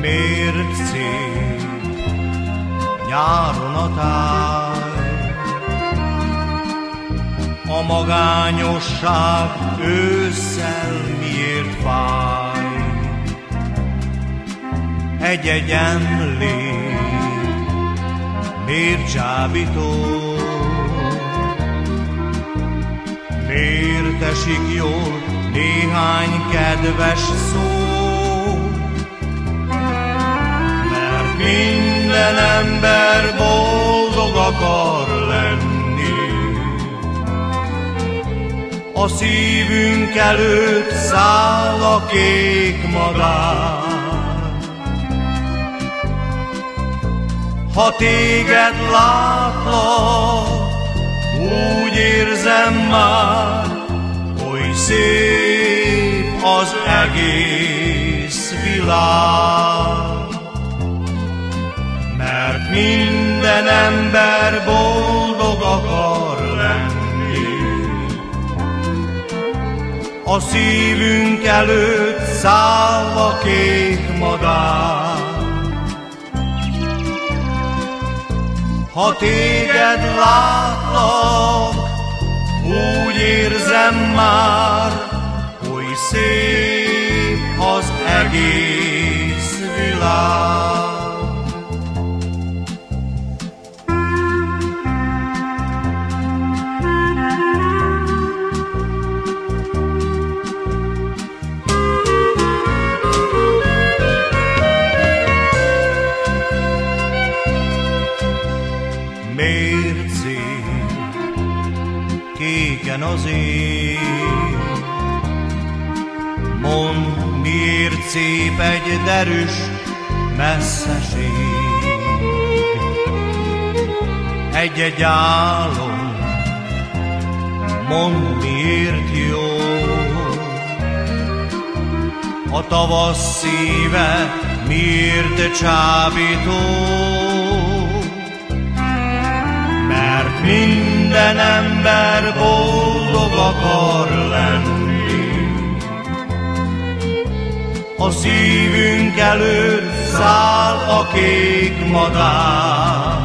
Miért szép nyáron a táj, a magányosság ősszel miért fáj? Egy-egy emlék miért csábító, miért esik jól néhány kedves szó? Mert minden ember boldog akar lenni, a szívünk előtt száll a kék madár. Ha téged látlak, úgy érzem már, oly szép az egész világ. Mert minden ember boldog akar lenni, a szívünk előtt száll a kék madár. Ha téged látlak, úgy érzem már, oly szép az egész világ. Miért szép kéken az ég? Mondd, miért szép egy derűs messzeség? Egy-egy álom, mondd, miért jó? A tavasz szíve miért csábító? Mert minden ember boldog akar lenni, a szívünk előtt száll a kék madár.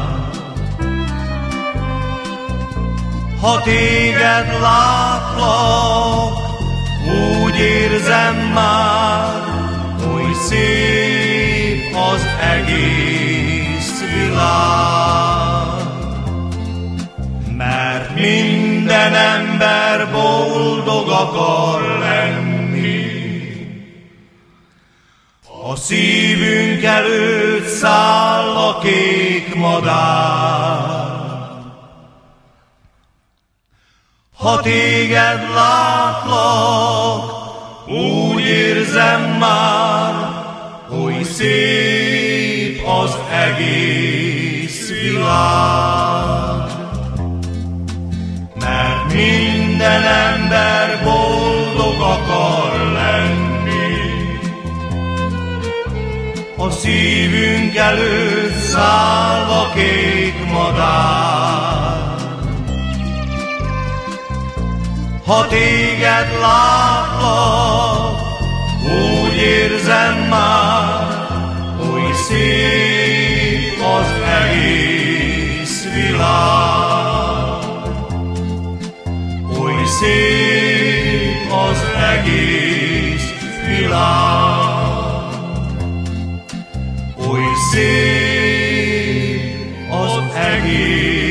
Ha téged látlak, úgy érzem már, oly szép az egész világ. Mert minden ember boldog akar lenni, a szívünk előtt száll a kék madár. Ha téged látlak, úgy érzem már, oly szép az egész világ. Mert minden ember boldog akar lenni, a szívünk előtt száll a kék madár. Ha téged látlak, úgy érzem már, oly szép az egész világ. Oly szép az egész világ. Oly szép az egész